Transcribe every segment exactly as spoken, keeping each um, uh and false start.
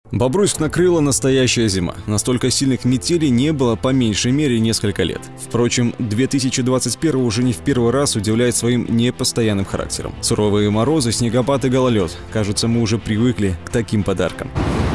Бобруйск накрыла настоящая зима. Настолько сильных метелей не было по меньшей мере несколько лет. Впрочем, две тысячи двадцать первый уже не в первый раз удивляет своим непостоянным характером. Суровые морозы, снегопад и гололед. Кажется, мы уже привыкли к таким подаркам.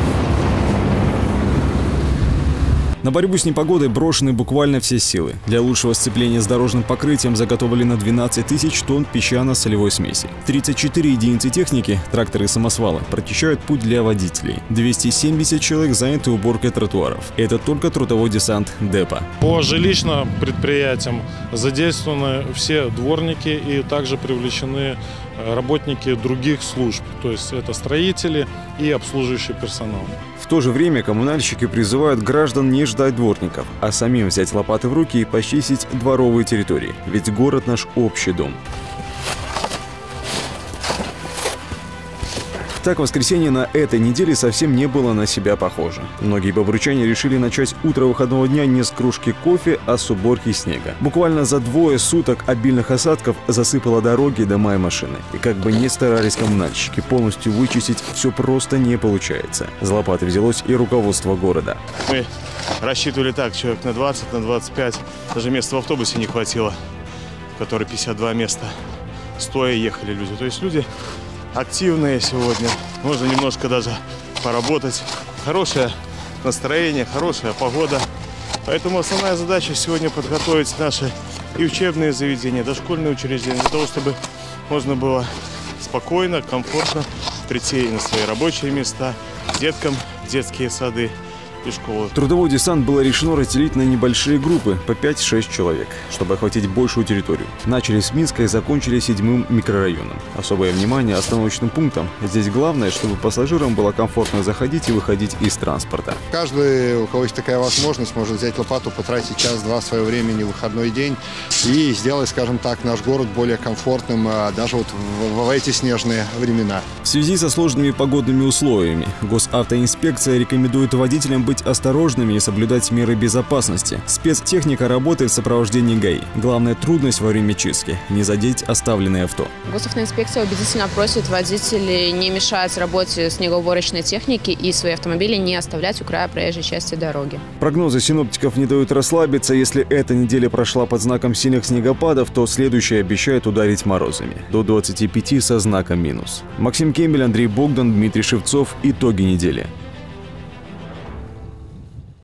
На борьбу с непогодой брошены буквально все силы. Для лучшего сцепления с дорожным покрытием заготовлено двенадцать тысяч тонн песчано-солевой смеси. тридцать четыре единицы техники, тракторы и самосвалы, прочищают путь для водителей. двести семьдесят человек заняты уборкой тротуаров. Это только трудовой десант депо. По жилищным предприятиям задействованы все дворники и также привлечены работники других служб, то есть это строители и обслуживающий персонал. В то же время коммунальщики призывают граждан не ждать дворников, а самим взять лопаты в руки и почистить дворовые территории, ведь город наш общий дом. Так, воскресенье на этой неделе совсем не было на себя похоже. Многие бобруйчане решили начать утро выходного дня не с кружки кофе, а с уборки снега. Буквально за двое суток обильных осадков засыпало дороги, дома и машины. И как бы ни старались коммунальщики, полностью вычистить все просто не получается. За лопаты взялось и руководство города. Мы рассчитывали так, человек на двадцать, на двадцать пять. Даже места в автобусе не хватило, в которой пятьдесят два места. Стоя ехали люди. То есть люди активные сегодня. Можно немножко даже поработать. Хорошее настроение, хорошая погода. Поэтому основная задача сегодня подготовить наши и учебные заведения, дошкольные учреждения, для того, чтобы можно было спокойно, комфортно прийти на свои рабочие места, деткам в детские сады и школы. Трудовой десант было решено разделить на небольшие группы по пять-шесть человек, чтобы охватить большую территорию. Начали с Минска и закончили седьмым микрорайоном. Особое внимание остановочным пунктам. Здесь главное, чтобы пассажирам было комфортно заходить и выходить из транспорта. Каждый, у кого есть такая возможность, может взять лопату, потратить час-два своего времени в выходной день и сделать, скажем так, наш город более комфортным даже вот в, в эти снежные времена. В связи со сложными погодными условиями госавтоинспекция рекомендует водителям быть осторожными и соблюдать меры безопасности. Спецтехника работает в сопровождении ГАИ. Главная трудность во время чистки – не задеть оставленное авто. Госавтоинспекция убедительно просит водителей не мешать работе снегоуборочной техники и свои автомобили не оставлять у края проезжей части дороги. Прогнозы синоптиков не дают расслабиться. Если эта неделя прошла под знаком сильных снегопадов, то следующая обещает ударить морозами. До двадцати пяти со знаком минус. Максим Кембель, Андрей Богдан, Дмитрий Шевцов. Итоги недели.